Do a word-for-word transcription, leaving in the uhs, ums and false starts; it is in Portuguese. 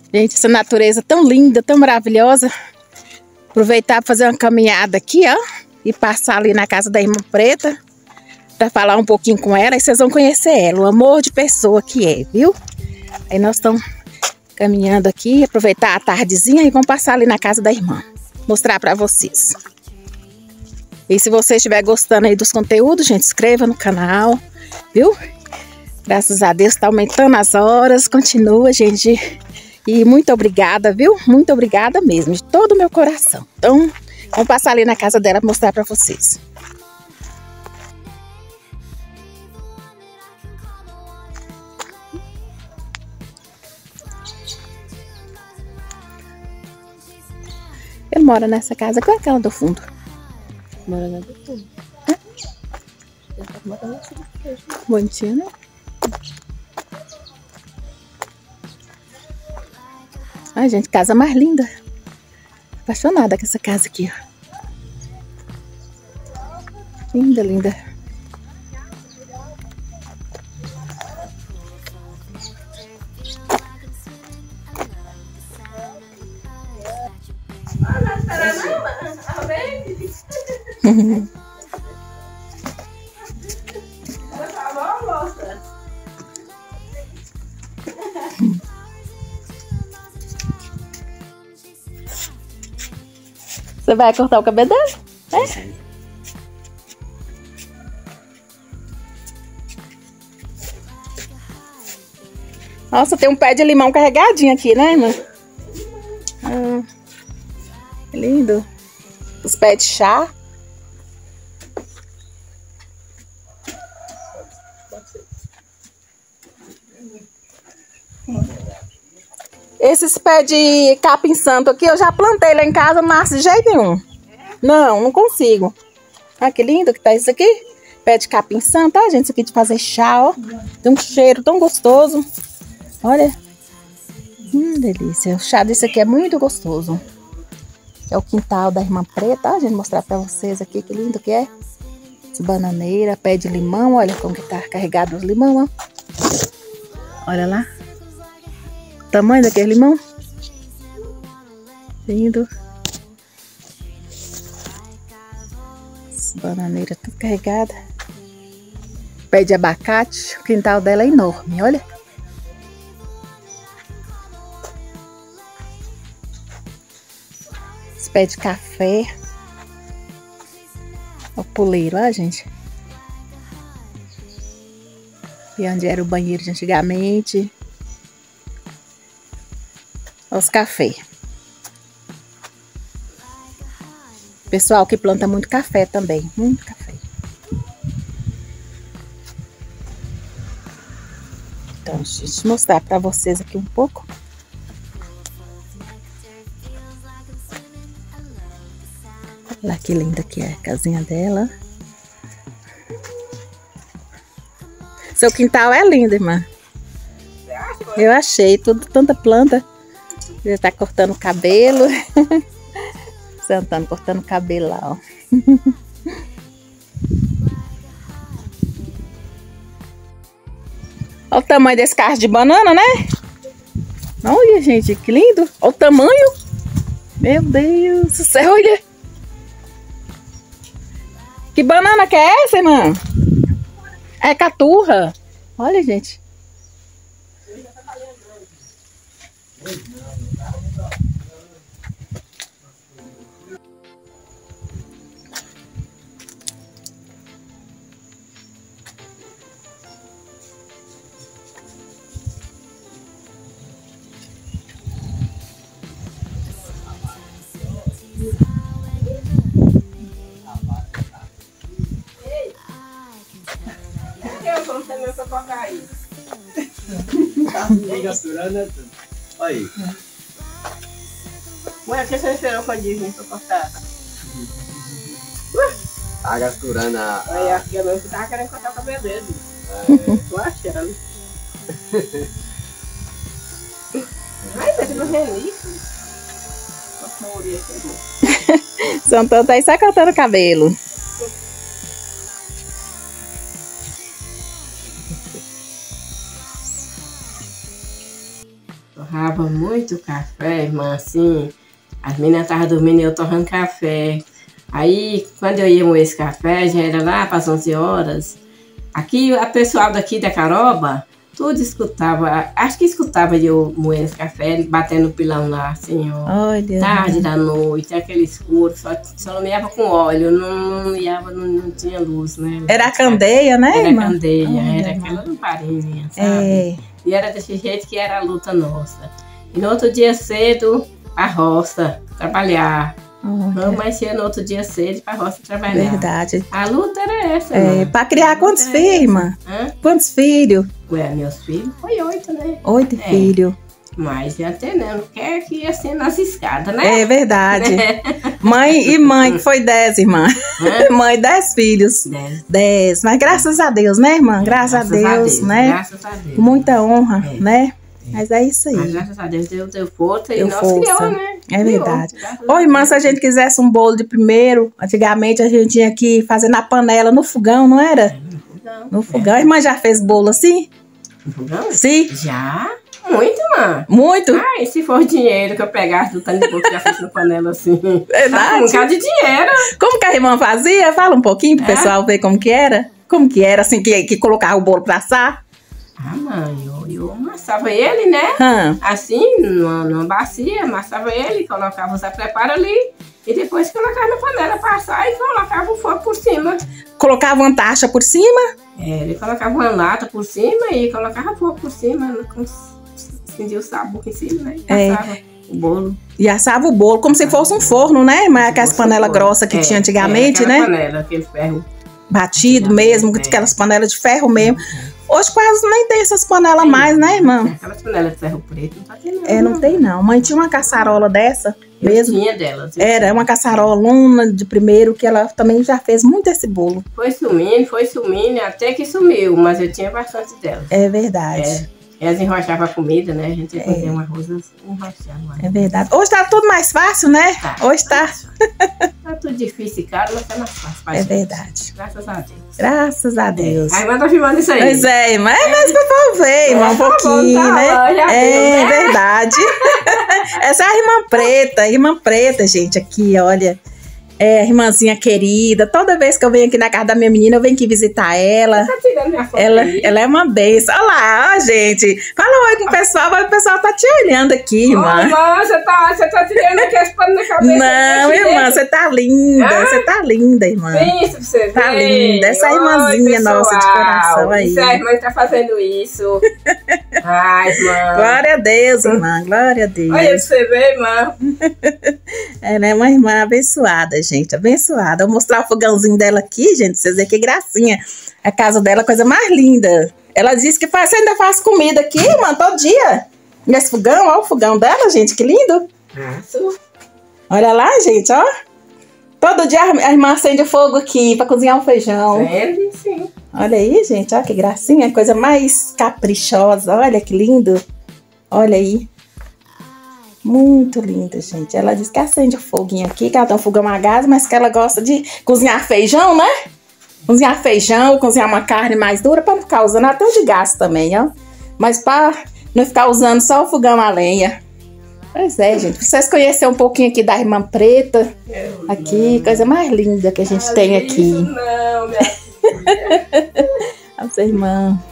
Gente, essa natureza tão linda, tão maravilhosa. Aproveitar para fazer uma caminhada aqui, ó. E passar ali na casa da irmã Preta. Para falar um pouquinho com ela. E vocês vão conhecer ela. O amor de pessoa que é, viu? Aí nós estamos caminhando aqui. Aproveitar a tardezinha e vamos passar ali na casa da irmã. Mostrar para vocês. E se você estiver gostando aí dos conteúdos, gente, inscreva no canal. Viu? Graças a Deus está aumentando as horas. Continua, gente. E muito obrigada, viu? Muito obrigada mesmo, de todo o meu coração. Então, vamos passar ali na casa dela para mostrar para vocês. Ele mora nessa casa. Qual é aquela do fundo? Mora na do fundo. É? Bonitinho, né? Ai, gente, casa mais linda. Apaixonada com essa casa aqui, ó. Linda, linda. Você vai cortar o cabelo dela? É? Nossa, tem um pé de limão carregadinho aqui, né, irmã? Ah, que lindo. Os pés de chá. Esses pés de capim santo aqui, eu já plantei lá em casa, não nasce de jeito nenhum. Não, não consigo. Olha que lindo que tá isso aqui. Pé de capim santo, ó, gente, isso aqui de fazer chá, ó. Tem um cheiro tão gostoso. Olha. Hum, delícia. O chá desse aqui é muito gostoso. É o quintal da irmã Preta, ó, gente, mostrar pra vocês aqui que lindo que é. Essa bananeira, pé de limão, olha como que tá carregado os limão, ó. Olha lá. O tamanho daquele limão. Lindo. Essa bananeira tudo carregada. Pé de abacate. O quintal dela é enorme, olha. Esse pé de café. O puleiro, ó, gente. E onde era o banheiro de antigamente. Os cafés. Pessoal que planta muito café também. Muito café. Então, deixa eu mostrar para vocês aqui um pouco. Olha que linda que é a casinha dela. Seu quintal é lindo, irmã. Eu achei tudo, tanta planta. Ele tá cortando o cabelo. Sentando, cortando o cabelo lá, ó. Olha o tamanho desse carro de banana, né? Olha, gente, que lindo. Olha o tamanho. Meu Deus do céu, olha. Que banana que é essa, irmã? É caturra. Olha, gente. Aí. Ué, o que você esperou pra Disney pra cortar? Tá gasturando a... Aí a filha mesmo que tava querendo cortar o cabelo dele. É. Tô achando. Ai, tá tipo relíquio. Nossa, a orelha pegou. São todos aí só cortando o cabelo. O rabo tomava muito café, irmã, assim. As meninas estavam dormindo e eu tomando café. Aí, quando eu ia moer esse café, já era lá para as onze horas. Aqui, a pessoal daqui da Caroba, tudo escutava, acho que escutava eu moendo esse café, batendo o pilão lá, assim, ó. Olha. Tarde da noite, aquele escuro, só, só não meava com óleo, não, não, meava, não, não tinha luz, né? Era a candeia, né, Era irmã? candeia, Olha, era irmã. aquela lamparinha, sabe? É. E era desse jeito que era a luta nossa. E no outro dia cedo, a roça, trabalhar. Olha. Vamos mais cedo no outro dia cedo para a roça trabalhar. Verdade. A luta era essa, É, irmã. para criar quantos É. filhos, irmã? Hã? Quantos filhos? Ué, meus filhos foi oito, né? Oito É. filhos. Mas já tem, né? Não quer que ia ser nas escadas, né? É verdade. Mãe e mãe, que foi dez, irmã. Hã? Mãe, dez filhos. Dez. Dez. Mas graças a Deus, né, irmã? Graças, a, Deus, né? Graças a Deus. Muita honra, É. né? Mas é isso Mas aí. graças a Deus Deus deu força e Deu nós força. criou, né? É Criou, verdade. graças a Ô, irmã, se a Deus. gente quisesse um bolo de primeiro, antigamente a gente tinha que fazer na panela, no fogão, não era? Não. No fogão. A irmã já fez bolo assim? No fogão? Sim? Já? Muito, mano. Muito? Ai, se for dinheiro que eu pegasse do tanto de bolo que já fiz na panela assim. Verdade. Um bocado de dinheiro. Como que a irmã fazia? Fala um pouquinho pro É. pessoal ver como que era. Como que era, assim, que, que colocava o bolo pra assar? Ah, mãe, eu, eu amassava ele, né? Hã? Assim, numa, numa bacia, amassava ele, colocava os preparo ali e depois colocava na panela para assar e colocava o fogo por cima. Colocava uma taxa por cima? É, ele colocava uma lata por cima e colocava fogo por cima, com, acendia o sabor em cima, né? E É. assava o bolo. E assava o bolo como se fosse um forno, né? Mas aquelas Fosse panelas um forno. grossas que É, tinha antigamente, é, aquela né? panela, aquele ferro. Batido mesmo, É. aquelas panelas de ferro mesmo. Hoje quase nem tem essas panelas mais, né, irmã? Aquelas panelas de ferro preto, não tá tendo. É, não tem não. Mãe tinha uma caçarola dessa Eu mesmo. tinha delas. eu Era uma caçarolona de primeiro, que ela também já fez muito esse bolo. Foi sumindo, foi sumindo, até que sumiu, mas eu tinha bastante delas. É verdade. É, elas enrochavam a comida, né? A gente É. fazia um arroz enrochando. É verdade. Hoje tá tudo mais fácil, né? Tá. Hoje tá. Tá tudo difícil e caro, mas tá mais fácil pra É gente. verdade. Graças a Deus. Graças a Deus. Aí manda filmando isso aí. Pois é, irmã. É mesmo que eu vou ver, irmã, um É, tá bom, pouquinho, tá né? bom, já É viu, né? verdade. Essa é a irmã preta, a irmã preta, gente, aqui, olha. É, irmãzinha querida. Toda vez que eu venho aqui na casa da minha menina, eu venho aqui visitar ela. Tá tirando minha foto Ela, aí. ela é uma benção. Olha lá, ó, gente. Fala oi com o pessoal, mas o pessoal tá te olhando aqui, Ô, irmã. irmã, você tá, você tá tirando aqui as panas na cabeça. Não, desse irmã, jeito. você tá linda. Ah? Você tá linda, irmã. Pensa pra você ver. Tá linda, essa Oi, irmãzinha nossa de pessoal. coração aí. Isso, a irmã tá fazendo isso. Ai, irmã. Glória a Deus, irmã. Glória a Deus. Olha pra você ver, irmã. Ela é uma irmã abençoada, gente. Abençoada. Vou mostrar o fogãozinho dela aqui, gente. Pra vocês verem que gracinha. A casa dela é a coisa mais linda. Ela disse que faz, você ainda faz comida aqui, irmã, todo dia. Nesse fogão, ó, o fogão dela, gente. Que lindo. Isso. Olha lá, gente, ó. Todo dia a irmã acende o fogo aqui pra cozinhar um feijão. Vende, sim. Olha aí, gente, ó, que gracinha. Coisa mais caprichosa. Olha que lindo. Olha aí. Muito linda, gente. Ela diz que acende o foguinho aqui, que ela tem um fogão a gás, mas que ela gosta de cozinhar feijão, né? Cozinhar feijão, cozinhar uma carne mais dura pra não ficar usando até o de gás também, ó. Mas pra não ficar usando só o fogão a lenha. Pois é, gente. Pra vocês conhecerem um pouquinho aqui da irmã preta. Aqui, coisa mais linda que a gente tem aqui. Isso não, minha filha. Nossa irmã.